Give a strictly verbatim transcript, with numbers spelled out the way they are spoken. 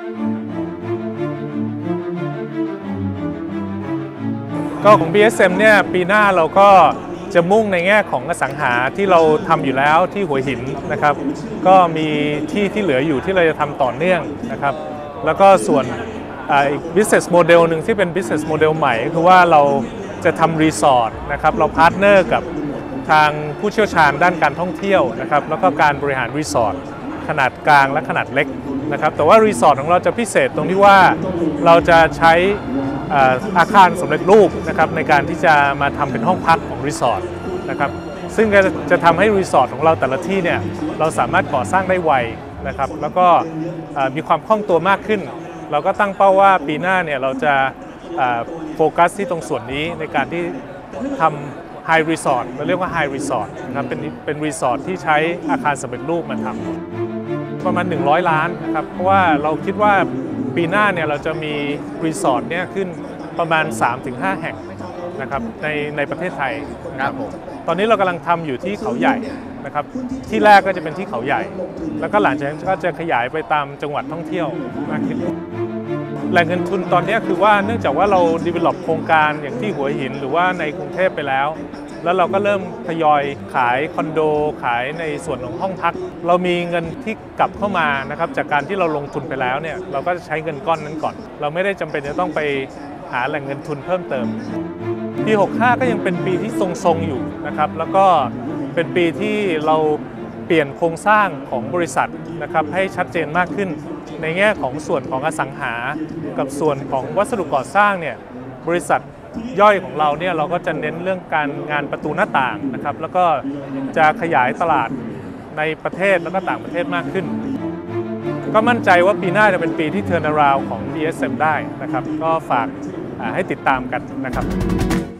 ก็ของ บี เอส เอ็ม เนี่ยปีหน้าเราก็จะมุ่งในแง่ของอสังหาที่เราทำอยู่แล้วที่หัวหินนะครับก็มีที่ที่เหลืออยู่ที่เราจะทำต่อเนื่องนะครับแล้วก็ส่วนอีก business model หนึ่งที่เป็น business model ใหม่คือว่าเราจะทำรีสอร์ทนะครับเราพาร์ทเนอร์กับทางผู้เชี่ยวชาญด้านการท่องเที่ยวนะครับแล้วก็การบริหารรีสอร์ทขนาดกลางและขนาดเล็กนะครับแต่ว่ารีสอร์ทของเราจะพิเศษตรงที่ว่าเราจะใช้อาคารสำเร็จรูปนะครับในการที่จะมาทำเป็นห้องพักของรีสอร์ทนะครับซึ่งจะทำให้รีสอร์ทของเราแต่ละที่เนี่ยเราสามารถก่อสร้างได้ไวนะครับแล้วก็มีความคล่องตัวมากขึ้นเราก็ตั้งเป้าว่าปีหน้าเนี่ยเราจะโฟกัสที่ตรงส่วนนี้ในการที่ทำไฮรีสอร์ทเราเรียกว่าไฮรีสอร์ทนะครับเป็นเป็นรีสอร์ทที่ใช้อาคารสำเร็จรูปมาทำประมาณหนึ่งร้อยล้านนะครับเพราะว่าเราคิดว่าปีหน้าเนี่ยเราจะมีรีสอร์ทเนี่ยขึ้นประมาณ สามถึงห้า แห่งนะครับในในประเทศไทยนะครับตอนนี้เรากำลังทำอยู่ที่เขาใหญ่นะครับที่แรกก็จะเป็นที่เขาใหญ่แล้วก็หลังจากนั้นก็จะขยายไปตามจังหวัดท่องเที่ยวมากขึ้นแหล่งเงินทุนตอนนี้คือว่าเนื่องจากว่าเรา develop โครงการอย่างที่หัวหินหรือว่าในกรุงเทพไปแล้วแล้วเราก็เริ่มทยอยขายคอนโดขายในส่วนของห้องพักเรามีเงินที่กลับเข้ามานะครับจากการที่เราลงทุนไปแล้วเนี่ยเราก็จะใช้เงินก้อนนั้นก่อนเราไม่ได้จำเป็นจะต้องไปหาแหล่งเงินทุนเพิ่มเติมปีหกสิบห้าก็ยังเป็นปีที่ทรงๆอยู่นะครับแล้วก็เป็นปีที่เราเปลี่ยนโครงสร้างของบริษัทนะครับให้ชัดเจนมากขึ้นในแง่ของส่วนของอสังหากับส่วนของวัสดุก่อสร้างเนี่ยบริษัทย่อยของเราเนี่ยเราก็จะเน้นเรื่องการงานประตูหน้าต่างนะครับแล้วก็จะขยายตลาดในประเทศแล้วก็ต่างประเทศมากขึ้นก็มั่นใจว่าปีหน้าจะเป็นปีที่เทิร์นอราวด์ของ บี เอส เอ็ม ได้นะครับก็ฝากให้ติดตามกันนะครับ